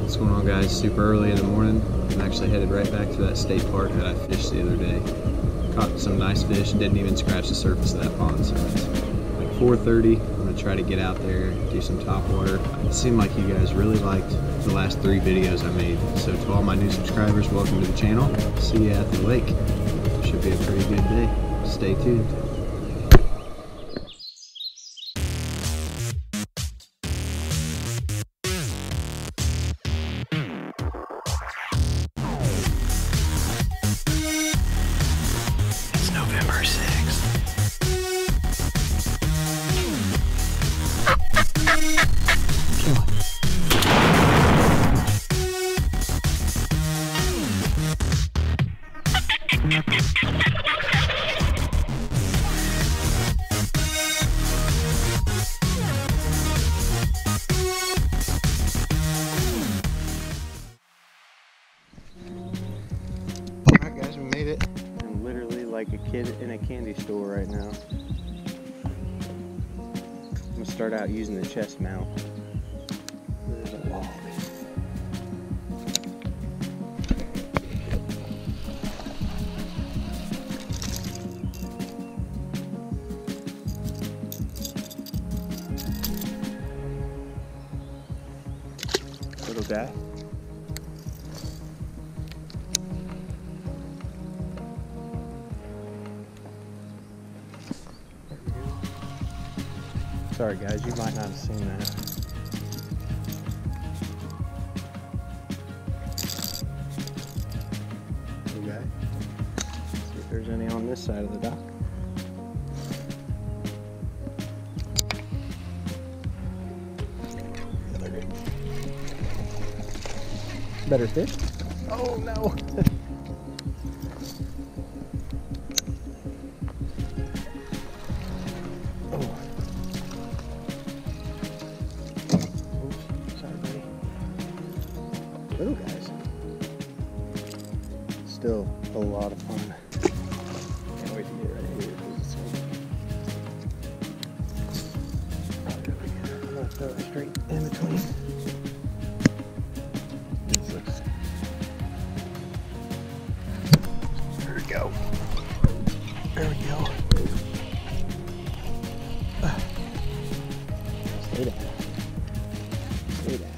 What's going on, guys? Super early in the morning. I'm actually headed right back to that state park that I fished the other day. Caught some nice fish, didn't even scratch the surface of that pond, so it's like 4:30. I'm gonna try to get out there, do some top water. It seemed like you guys really liked the last 3 videos I made, so to all my new subscribers, welcome to the channel. See you at the lake. Should be a pretty good day. Stay tuned. November 6th. Come on. Alright guys, we made it. I'm literally like a kid in a candy store right now. I'm gonna start out using the chest mount. There's a wall. Little guy. Sorry guys, you might not have seen that. Okay. See if there's any on this side of the dock. Yeah, they're good. Better fish? Oh no! Little guys. Still a lot of fun. Can't wait to get right here. I'm gonna throw it straight in between. There we go. There we go. Stay down. Stay down.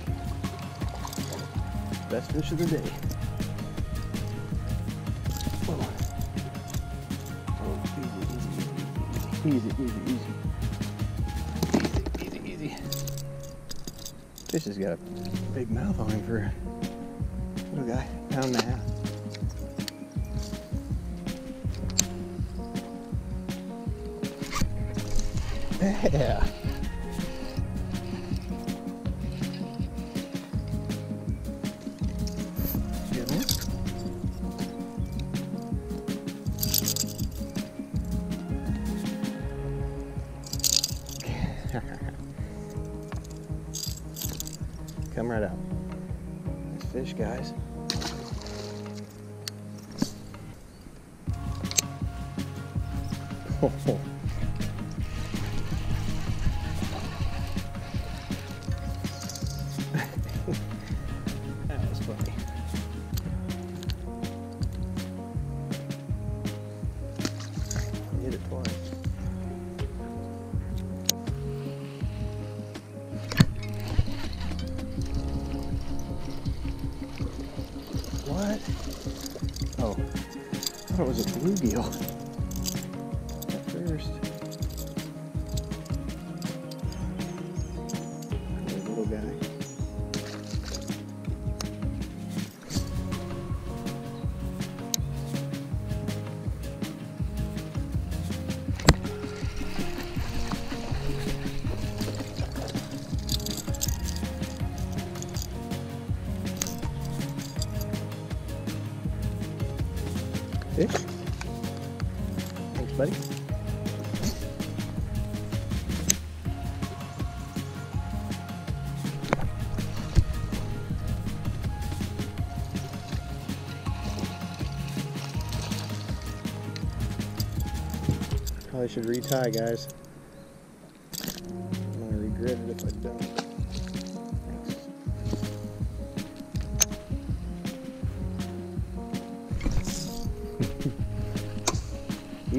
Best fish of the day. Oh, easy, easy, easy. Easy, easy, easy. Fish has got a big mouth on him for a little guy, pound and a half. Yeah. Come right out. Nice fish, guys. Oh. That was funny. Hit it twice. What? Oh, I thought it was a bluegill at first. There's a little guy. Fish? Thanks, buddy. Probably should retie, guys. I'm gonna regret it if I don't. Thanks.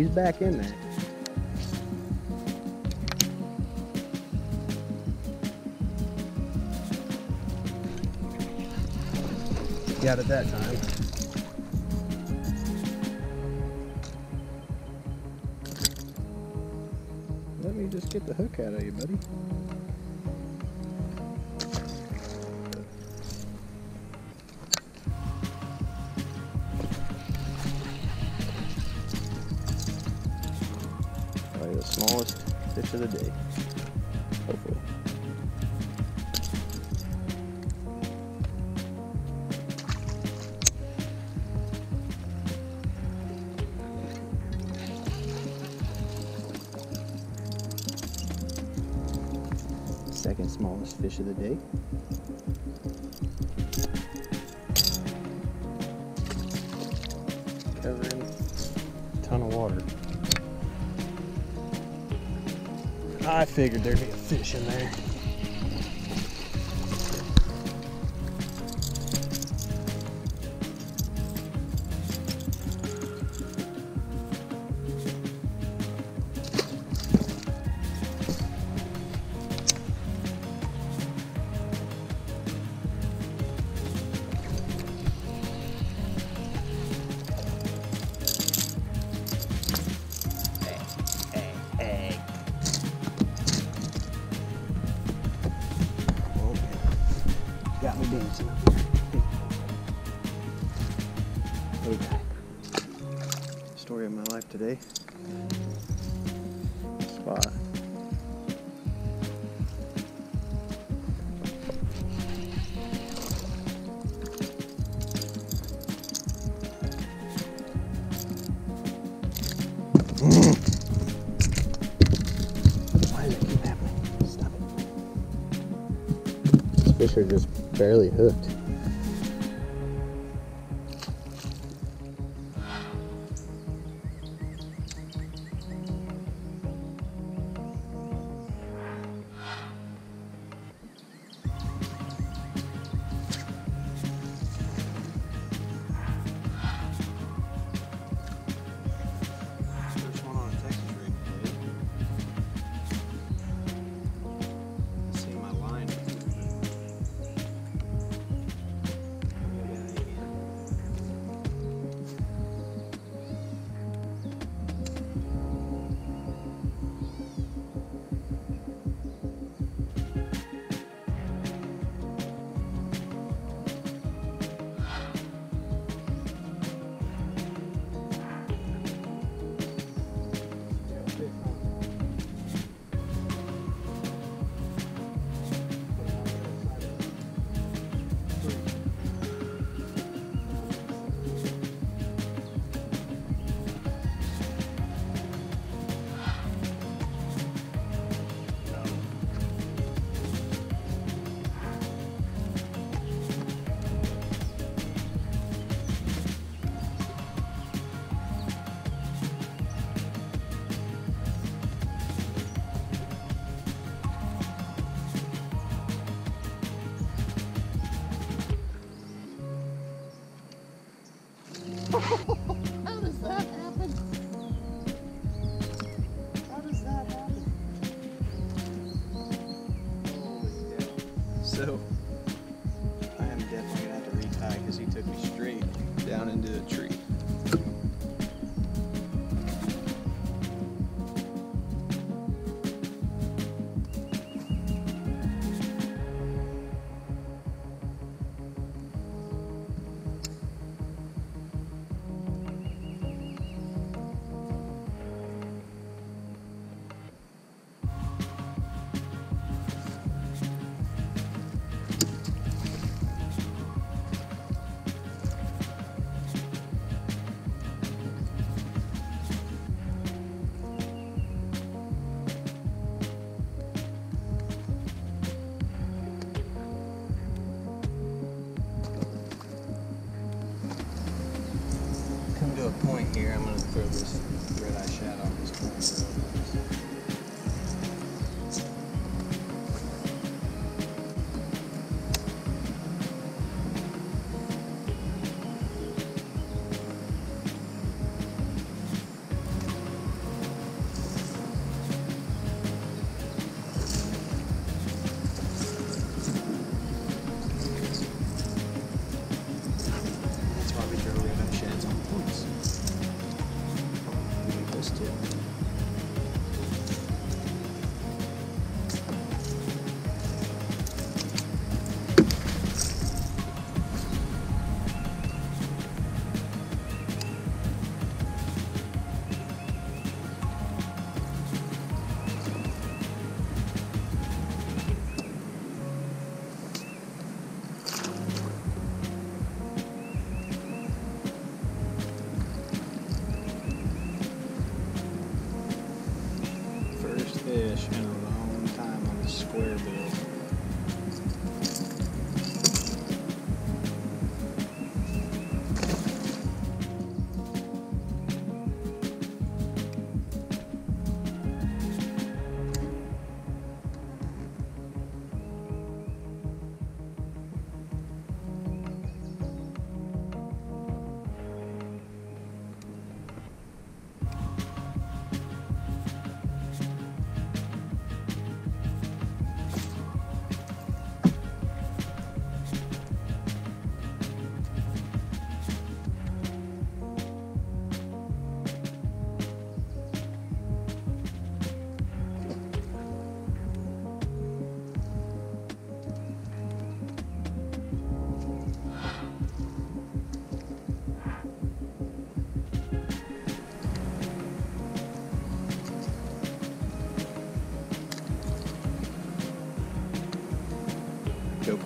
He's back in there. Got it that time. Let me just get the hook out of you, buddy. Probably the smallest fish of the day, hopefully. Second smallest fish of the day. Covering a ton of water. I figured there'd be a fish in there. Got me dancing up here. Okay. Story of my life today. Spot. Why does it keep happening? Stop it. These fish are just barely hooked. First one on a Texas rig today. See my line. How does that happen? How does that happen? Holy cow. So, I am definitely gonna have to retie because he took me straight down into the tree. Come to a point here, I'm going to throw this red-eye shad off this corner real nice.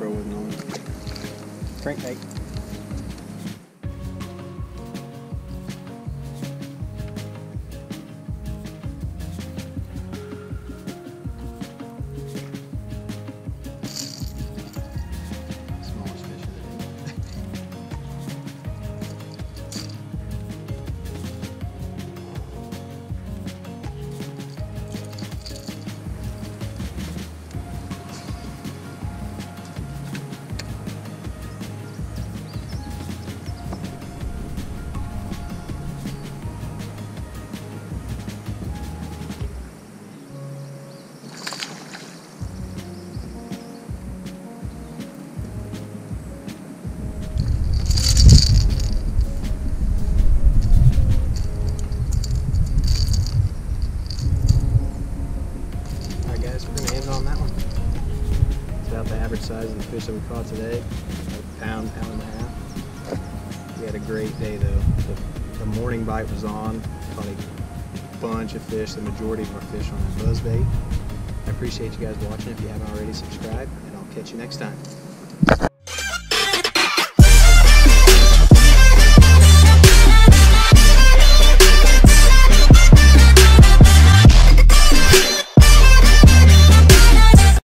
GoPro wasn't on. Crankbait. Smallest fish of the day. Alright guys, we're going to end on that one. It's about the average size of the fish that we caught today. A pound, pound and a half. We had a great day though. The morning bite was on. Caught a bunch of fish, the majority of our fish on that buzzbait. I appreciate you guys watching. If you haven't already, subscribe, and I'll catch you next time.